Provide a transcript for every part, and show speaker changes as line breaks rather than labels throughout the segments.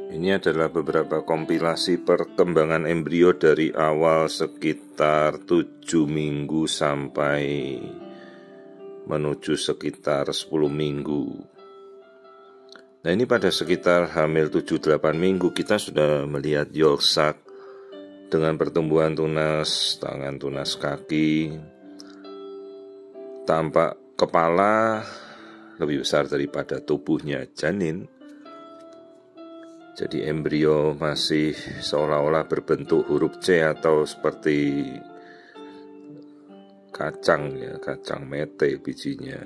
Ini adalah beberapa kompilasi perkembangan embrio dari awal sekitar 7 minggu sampai menuju sekitar 10 minggu. Nah, ini pada sekitar hamil 7-8 minggu kita sudah melihat yolk sac dengan pertumbuhan tunas tangan, tunas kaki, tampak kepala lebih besar daripada tubuhnya janin. Jadi embrio masih seolah-olah berbentuk huruf C atau seperti kacang ya, kacang mete bijinya.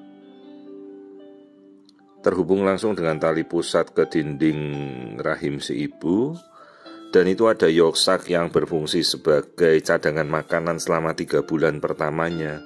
Terhubung langsung dengan tali pusat ke dinding rahim si ibu. Dan itu ada yolk sac yang berfungsi sebagai cadangan makanan selama 3 bulan pertamanya.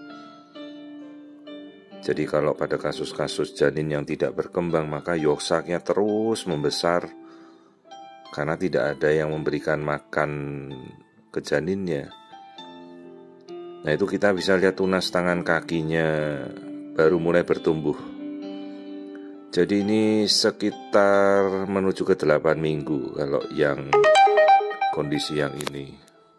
Jadi kalau pada kasus-kasus janin yang tidak berkembang, maka yolk sac-nya terus membesar karena tidak ada yang memberikan makan ke janinnya. Nah, itu kita bisa lihat tunas tangan kakinya baru mulai bertumbuh. Jadi ini sekitar menuju ke 8 minggu kalau yang kondisi yang ini.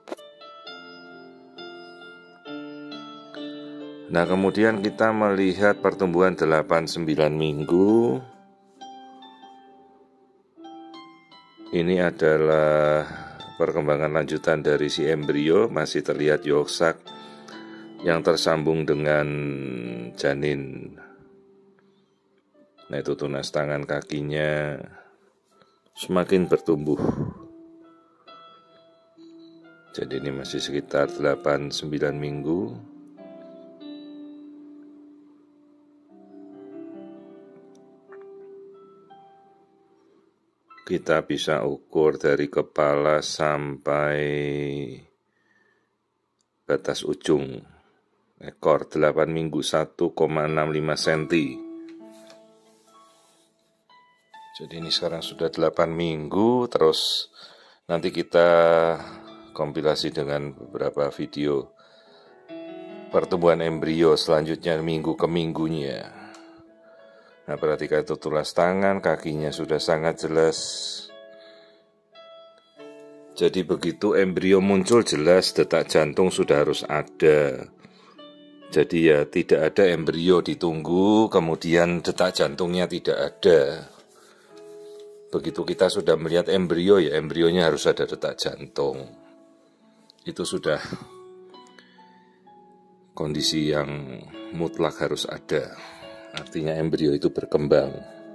Nah, kemudian kita melihat pertumbuhan 8-9 minggu. Ini adalah perkembangan lanjutan dari si embrio, masih terlihat yolk sac yang tersambung dengan janin. Nah, itu tunas tangan kakinya semakin bertumbuh. Jadi ini masih sekitar 8-9 minggu. Kita bisa ukur dari kepala sampai batas ujung ekor 8 minggu 1,65 cm. Jadi ini sekarang sudah 8 minggu. Terus nanti kita kompilasi dengan beberapa video pertumbuhan embrio selanjutnya minggu ke minggunya. Nah, perhatikan itu tunas tangan, kakinya sudah sangat jelas. Jadi begitu embrio muncul jelas detak jantung sudah harus ada. Jadi ya tidak ada embrio ditunggu kemudian detak jantungnya tidak ada. Begitu kita sudah melihat embrio, ya embrionya harus ada detak jantung. Itu sudah kondisi yang mutlak harus ada. Artinya embrio itu berkembang.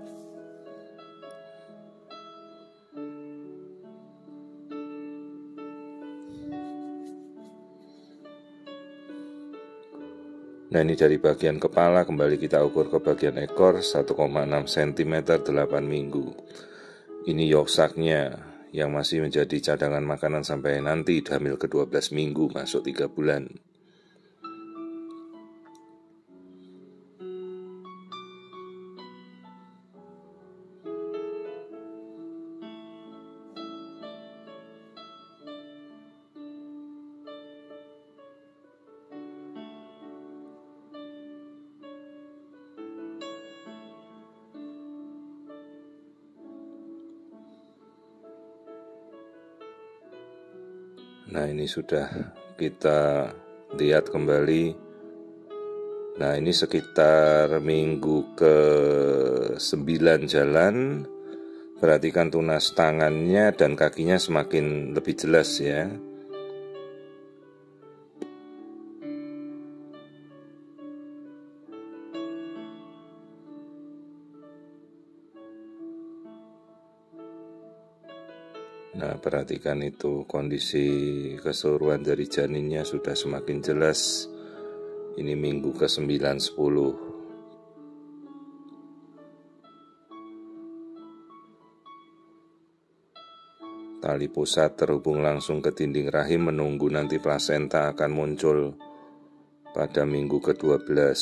Nah, ini dari bagian kepala, kembali kita ukur ke bagian ekor 1,6 cm 8 minggu. Ini yolk sac-nya yang masih menjadi cadangan makanan sampai nanti hamil ke-12 minggu masuk 3 bulan. Nah, ini sudah kita lihat kembali. Nah, ini sekitar minggu ke-9 jalan. Perhatikan tunas tangannya dan kakinya semakin lebih jelas ya. Nah, perhatikan itu kondisi keseluruhan dari janinnya sudah semakin jelas. Ini minggu ke-9-10. Tali pusat terhubung langsung ke dinding rahim menunggu nanti plasenta akan muncul pada minggu ke-12.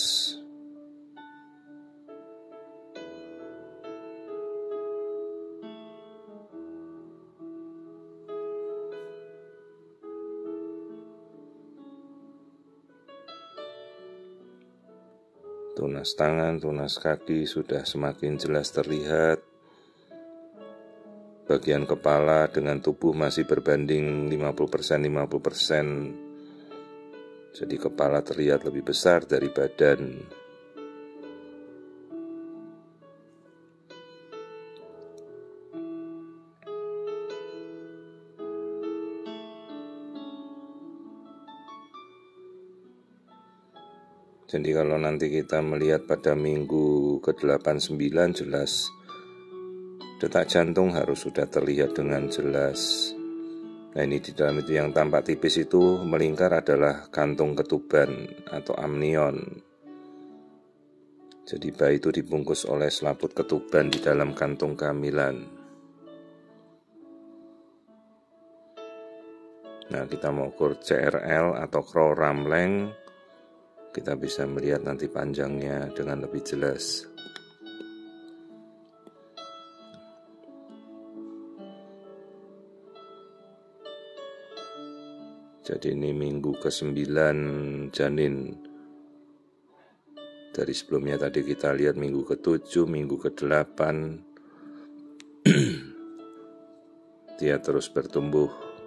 Tunas. tunas tangan, tunas kaki sudah semakin jelas terlihat. bagian kepala dengan tubuh masih berbanding 50%, 50%. Jadi kepala terlihat lebih besar dari badan. Jadi kalau nanti kita melihat pada minggu ke-8-9 jelas detak jantung harus sudah terlihat dengan jelas. Nah ini di dalam itu yang tampak tipis itu melingkar adalah kantung ketuban atau amnion. Jadi bayi itu dibungkus oleh selaput ketuban di dalam kantung kehamilan. Nah kita mau ukur CRL atau Crow Ramleng, kita bisa melihat nanti panjangnya dengan lebih jelas. Jadi ini minggu ke-9 janin. Dari sebelumnya tadi kita lihat minggu ke-7, minggu ke-8. Dia terus bertumbuh.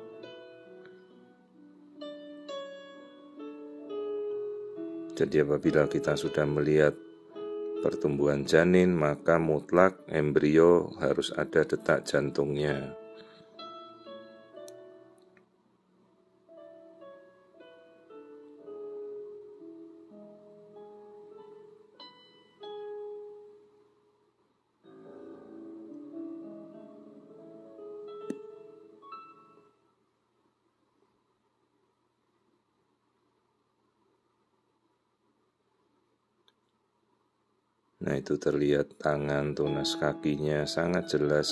Jadi apabila kita sudah melihat pertumbuhan janin, maka mutlak embrio harus ada detak jantungnya. Nah itu terlihat tangan, tunas kakinya sangat jelas.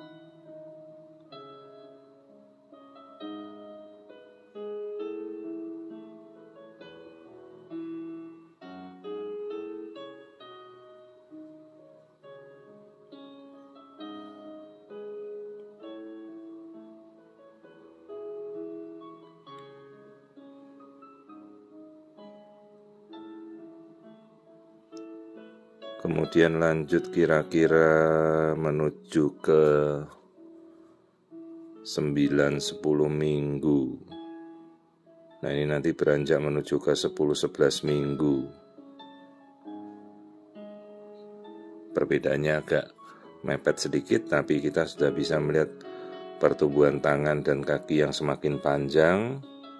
Kemudian lanjut kira-kira menuju ke 9-10 minggu. Nah ini nanti beranjak menuju ke 10-11 minggu. Perbedaannya agak mepet sedikit, tapi kita sudah bisa melihat pertumbuhan tangan dan kaki yang semakin panjang.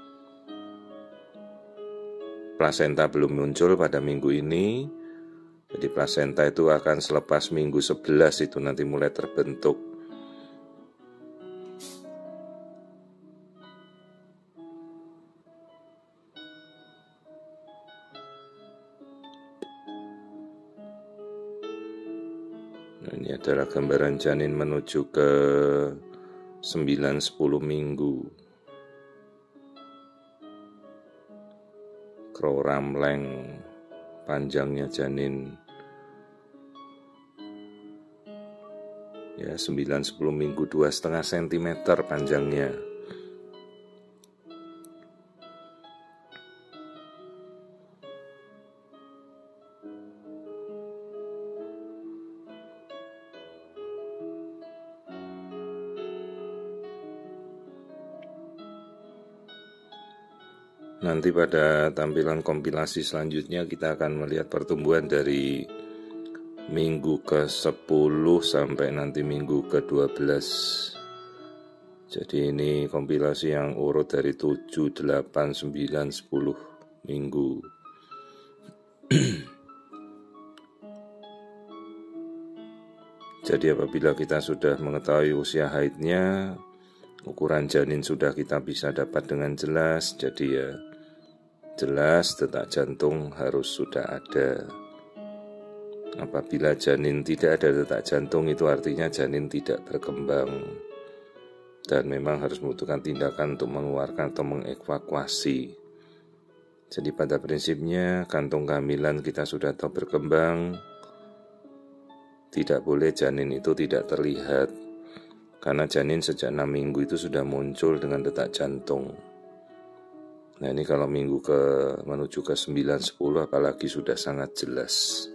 Plasenta belum muncul pada minggu ini. Jadi plasenta itu akan selepas minggu 11 itu nanti mulai terbentuk. Nah, ini adalah gambaran janin menuju ke 9-10 minggu. Crow Ramleng panjangnya janin ya 9-10 minggu 2,5 cm panjangnya. Nanti pada tampilan kompilasi selanjutnya kita akan melihat pertumbuhan dari minggu ke-10 sampai nanti minggu ke-12. Jadi ini kompilasi yang urut dari 7, 8, 9, 10 minggu. Jadi apabila kita sudah mengetahui usia haidnya, ukuran janin sudah kita bisa dapat dengan jelas. Jadi ya jelas detak jantung harus sudah ada. Apabila janin tidak ada detak jantung, itu artinya janin tidak berkembang dan memang harus membutuhkan tindakan untuk mengeluarkan atau mengevakuasi. Jadi pada prinsipnya kantung kehamilan kita sudah tahu berkembang, tidak boleh janin itu tidak terlihat, karena janin sejak 6 minggu itu sudah muncul dengan detak jantung. Nah ini kalau minggu menuju ke 9-10 apalagi sudah sangat jelas.